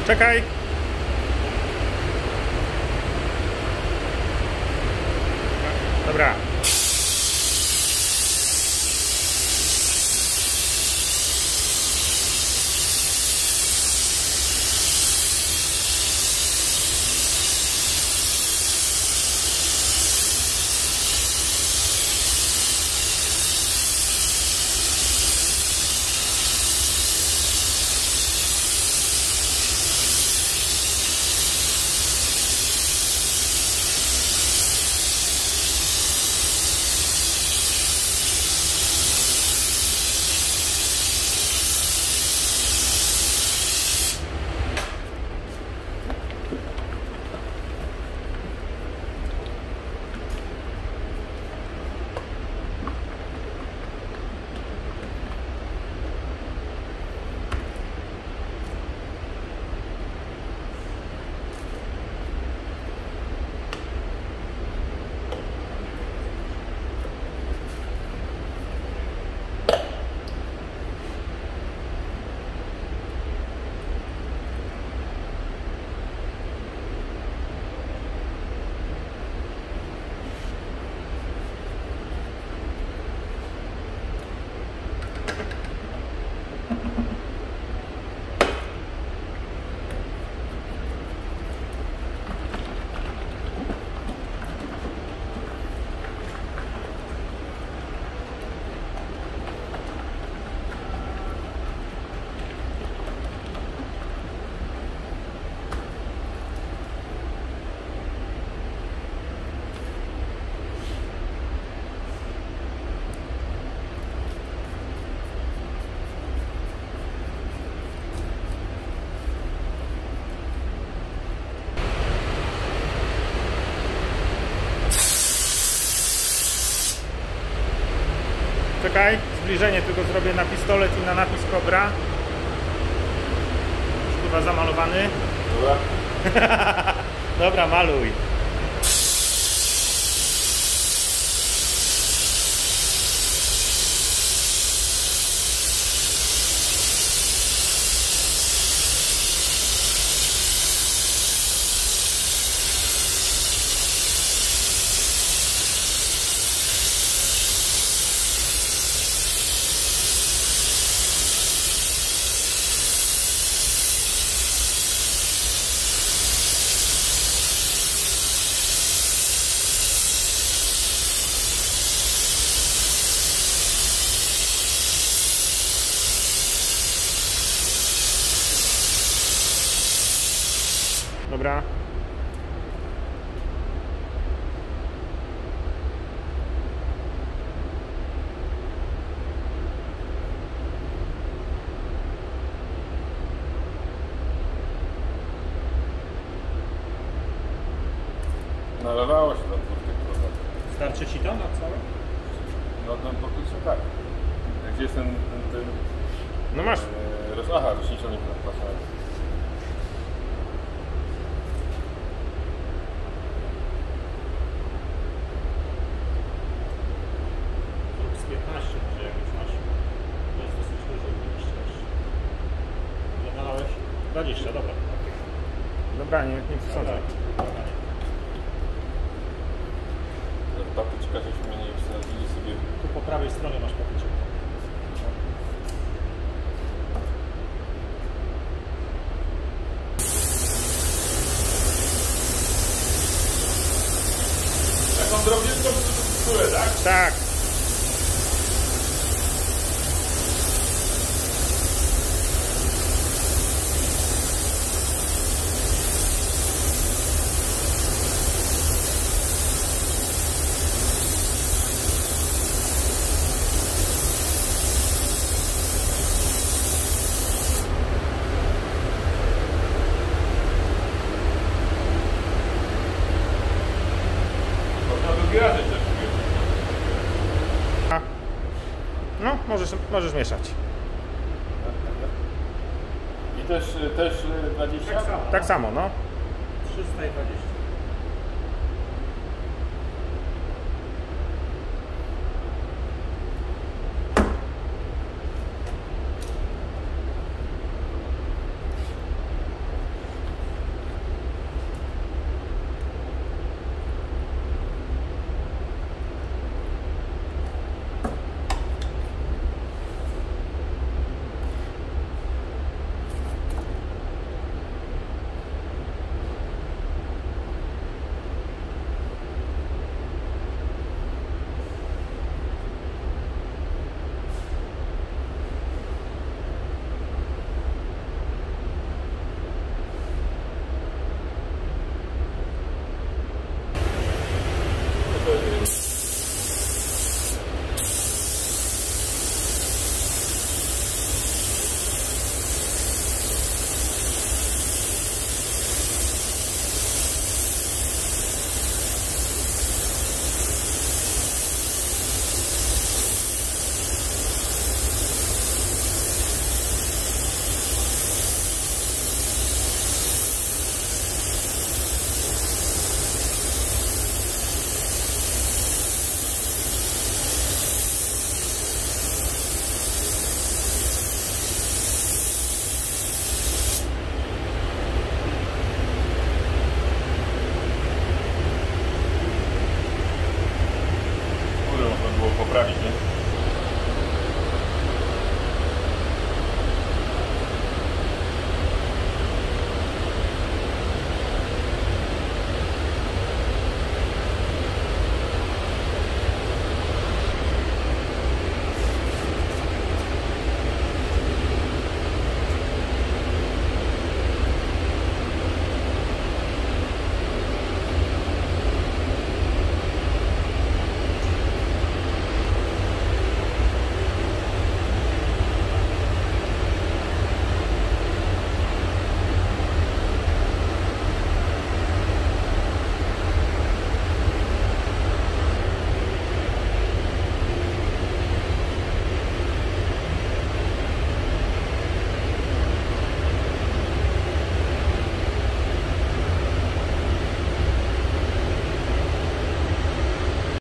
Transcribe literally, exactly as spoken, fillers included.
Czekaj. Dobra. Czekaj, zbliżenie tylko zrobię na pistolet i na napis Cobra. Już chyba zamalowany. Dobra. Dobra, maluj. Dobra. Nalewało się do dwóch tych produktów. Starczy ci to na całe? No, no praktycznie tak. Gdzie jest ten... ten, ten No masz. E, roz, aha, rośniczony patrz. piętnaście może jak już masz. To jest dosyć dużo, dwadzieścia też. Ile nalałeś? dwadzieścia, dobra. Okay. Dobra, nie, nie przesadzaj. Patyczka żeśmy nie wsadzili sobie. Tu po prawej stronie masz patyczek. Taką drobniutką skórę, tak? Tak. No, możesz, możesz mieszać. I też, też dwadzieścia? Tak samo, no. trzysta dwadzieścia.